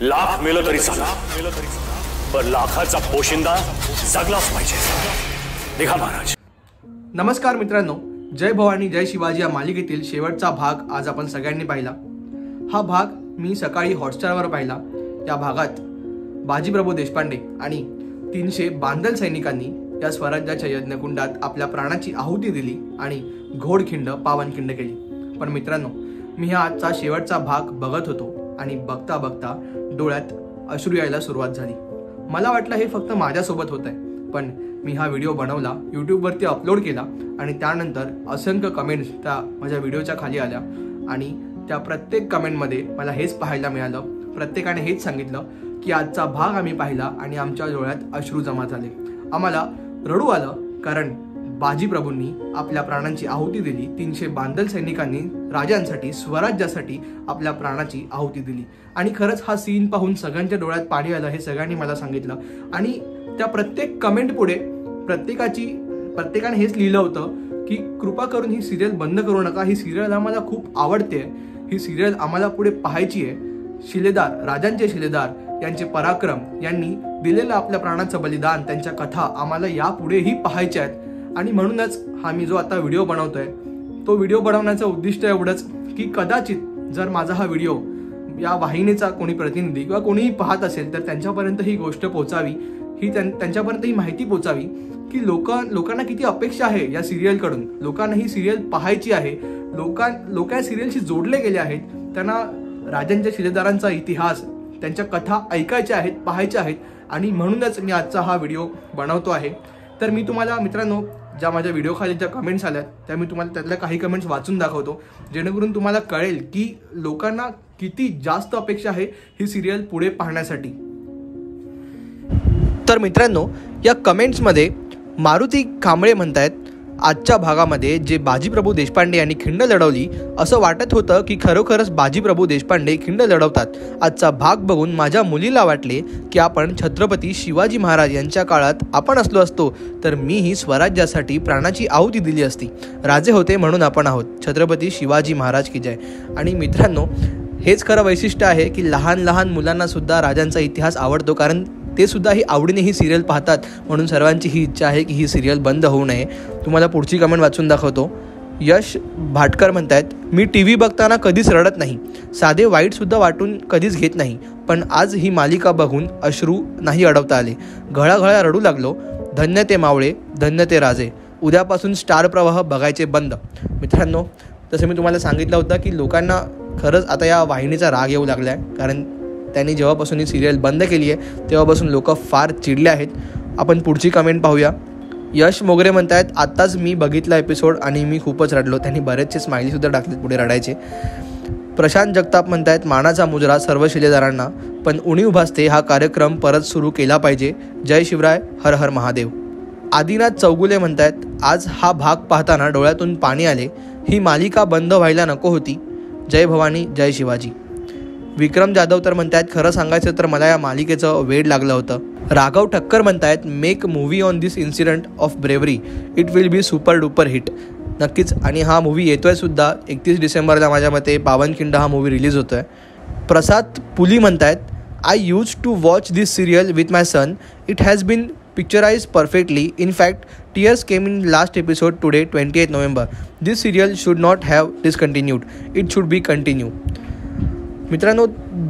लाख मेलं तरी चालला, पण लाखाचा पोशिंदा जगलाच पाहिजे. निघा महाराज. नमस्कार मित्रांनो, जय भवानी जय शिवाजी या मालिकेतील शेवटचा भाग आज आपण सगळ्यांनी पाहिला. हा भाग मी सकाळी हॉटस्टारवर पाहिला. या भागात बाजीप्रभू देशपांडे आणि 300 बांधल सैनिकांनी या स्वराज्याच्या यज्ञकुंडात आपल्या प्राणाची आहुती दिली आणि घोडखिंड पावनखिंड केली. पण मित्रांनो, मी हा आजचा शेवटचा भाग बघत होतो आणि बघता बघता डोळ्यात अश्रू यायला सुरुवात झाली. मला वाटलं हे फक्त माझ्यासोबत होत आहे, पण मी हा व्हिडिओ बनवला, यूट्यूबवरती अपलोड केला आणि त्यानंतर असंख्य कमेंट्स त्या माझ्या व्हिडिओच्या खाली आल्या आणि त्या प्रत्येक कमेंटमध्ये मला हेच पाहायला मिळालं. प्रत्येकाने हेच सांगितलं की आजचा भाग आम्ही पाहिला आणि आमच्या डोळ्यात अश्रू जमा झाले. आम्हाला रडू आलं, कारण बाजीप्रभूंनी आपल्या प्राणांची आहुती दिली. 300 बांधल सैनिकांनी राजांसाठी, स्वराज्यासाठी आपल्या प्राणाची आहुती दिली. आणि खरंच हा सीन पाहून सगळ्यांच्या डोळ्यात पाणी आलं, हे सगळ्यांनी मला सांगितलं. आणि त्या प्रत्येक कमेंट पुढे प्रत्येकाने हेच लिहिलं होतं की कृपा करून ही सिरियल बंद करू नका, ही सिरियल आम्हाला खूप आवडते, ही सिरियल आम्हाला पुढे पाहायची आहे. शिलेदार, राजांचे शिलेदार यांचे पराक्रम, यांनी दिलेलं आपल्या प्राणाचं बलिदान, त्यांच्या कथा आम्हाला यापुढेही पाहायच्या आहेत. आणि म्हणूनच हा मी जो आता व्हिडिओ बनवतोय, तो व्हिडिओ बनवण्याचं उद्दिष्ट एवढंच की कदाचित जर माझा हा व्हिडिओ या वाहिनीचा कोणी प्रतिनिधी किंवा कोणीही पाहत असेल तर त्यांच्यापर्यंत ही गोष्ट पोहोचावी, ही त्यांच्यापर्यंत ही माहिती पोहोचावी की लोकांना किती अपेक्षा आहे या सिरियलकडून. लोकांना ही सिरियल पाहायची आहे. लोक या सिरियलशी जोडले गेले आहेत. त्यांना राजांच्या शिलेदारांचा इतिहास, त्यांच्या कथा ऐकायच्या आहेत, पाहायच्या आहेत. आणि म्हणूनच मी आजचा हा व्हिडिओ बनवतो आहे. तर मी तुम्हाला मित्रांनो, ज्या माझ्या व्हिडिओ खाली ज्या कमेंट्स आल्यात त्या मी तुम्हाला त्यातल्या काही कमेंट्स वाचून दाखवतो, जेणेकरून तुम्हाला कळेल की लोकांना किती जास्त अपेक्षा आहे ही सिरियल पुढे पाहण्यासाठी. तर मित्रांनो, या कमेंट्समध्ये मारुती कांबळे म्हणतायत, आजच्या भागामध्ये जे बाजीप्रभू देशपांडे यांनी खिंड लढवली, असं वाटत होतं की खरोखरच बाजीप्रभू देशपांडे खिंड लढवतात. आजचा भाग बघून माझ्या मुलीला वाटले की आपण छत्रपती शिवाजी महाराज यांच्या काळात आपण असतो तर मीही स्वराज्यासाठी प्राणाची आहुती दिली असती. राजे होते म्हणून आपण आहोत. छत्रपती शिवाजी महाराज की जय. आणि मित्रांनो, हेच खरं वैशिष्ट्य आहे की लहान लहान मुलांना सुद्धा राजांचा इतिहास आवडतो, कारण ते सुद्धा ही आवडीने ही सिरियल पाहतात. म्हणून सर्वांची ही इच्छा आहे की ही सिरियल बंद होऊ नये. तुम्हाला पुढची कमेंट वाचून दाखवतो. यश भाटकर म्हणतायत, मी TV बघताना कधीच रडत नाही, साधे वाईटसुद्धा वाटून कधीच घेत नाही, पण आज ही मालिका बघून अश्रू नाही अडवता आले, घळाघळा रडू लागलो. धन्य ते मावळे, धन्य ते राजे, उद्यापासून स्टार प्रवाह बघायचे बंद. मित्रांनो, जसं मी तुम्हाला सांगितलं होतं की लोकांना खरंच आता या वाहिनीचा राग येऊ लागला आहे, कारण त्यांनी जेव्हापासून ही सिरियल बंद केली आहे तेव्हापासून लोक फार चिडले आहेत. आपण पुढची कमेंट पाहूया. यश मोगरे म्हणतायत, आत्ताच मी बघितला एपिसोड आणि मी खूपच रडलो. त्यांनी बरेचसे स्माइलीसुद्धा टाकलेत पुढे रडायचे. प्रशांत जगताप म्हणतायत, मानाचा मुजरा सर्व शिलेदारांना, पण उणीव भासते, हा कार्यक्रम परत सुरू केला पाहिजे. जय शिवराय, हर हर महादेव. आदिनाथ चौगुले म्हणतायत, आज हा भाग पाहताना डोळ्यातून पाणी आले, ही मालिका बंद व्हायला नको होती. जय भवानी जय शिवाजी. विक्रम जाधव तर म्हणतायत, खरं सांगायचं तर मला या मालिकेचं वेड लागलं होतं. राघव ठक्कर म्हणतायत, make movie on this incident of bravery, it will be super duper hit. नक्कीच, आणि हा मूव्ही येतोय सुद्धा 31 डिसेंबरला. माझ्या मते पावनखिंड हा मूव्ही रिलीज होतोय. प्रसाद पुली म्हणतायत, I use to watch this serial with my son, it has been picturise perfectly. In fact tears came in last episode today 28 November. This serial should not have discontinued. It should be continue. मित्रांनो,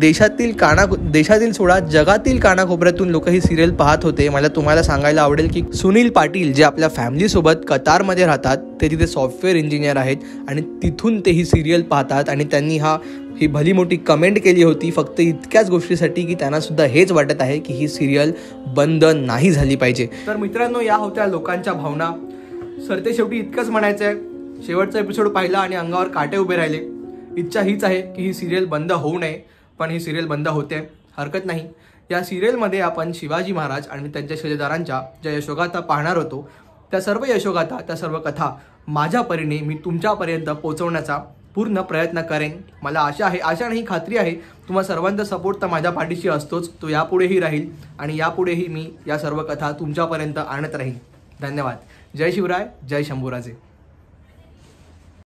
देशातील सोडा जगातील कानाकोपऱ्यातून लोक ही serial पाहत होते. मला तुम्हाला सांगायला आवडेल की सुनील पाटील जे आपल्या फॅमिलीसोबत कतारमध्ये राहतात, ते तिथे सॉफ्टवेअर इंजिनियर आहेत आणि तिथून ते ही सिरियल पाहतात. आणि त्यांनी ही भली मोठी कमेंट केली होती फक्त इतक्याच गोष्टीसाठी की त्यांना सुद्धा हेच वाटत आहे की ही सिरियल बंद नाही झाली पाहिजे. तर मित्रांनो, या होत्या लोकांच्या भावना. सरते शेवटी इतकंच म्हणायचं आहे, शेवटचा एपिसोड पाहिला आणि अंगावर काटे उभे राहिले. इच्छा हीच आहे की ही सिरियल बंद होऊ नये, पण ही सिरियल बंद होते, हरकत नाही. या सिरियलमध्ये आपण शिवाजी महाराज आणि त्यांच्या शिलेदारांच्या ज्या यशोगाथा पाहणार होतो, त्या सर्व यशोगाथा, त्या सर्व कथा माझ्या परीने मी तुमच्यापर्यंत पोहोचवण्याचा पूर्ण प्रयत्न करेन. मला आशा नाही, खात्री आहे, तुम्हा सर्वांचा सपोर्ट तर माझ्या पाठीशी असतोच, तो यापुढेही राहील आणि यापुढेही मी या सर्व कथा तुमच्यापर्यंत आणत राहील. धन्यवाद. जय शिवराय, जय शंभूराजे.